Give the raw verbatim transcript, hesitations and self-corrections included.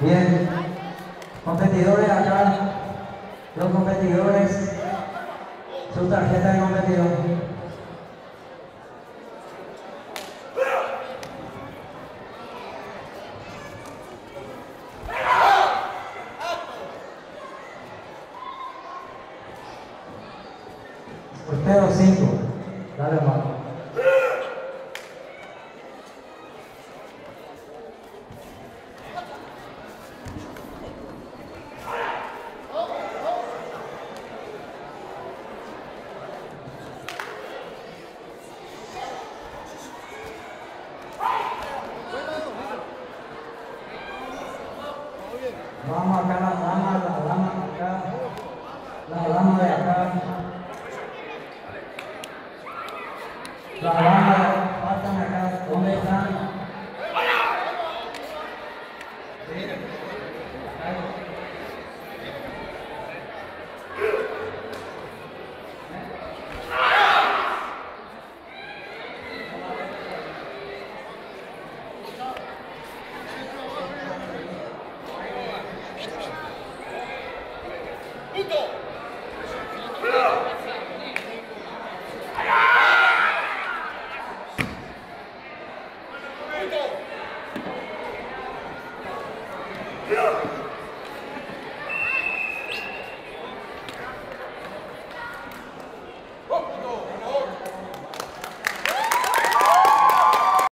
Bien, competidores acá, los competidores, su tarjeta de competidor. Portero cinco, dale más. Vamos acá, la dama, la dama acá, la dama de acá, la dama, pasan acá, ¿dónde están? Yeah.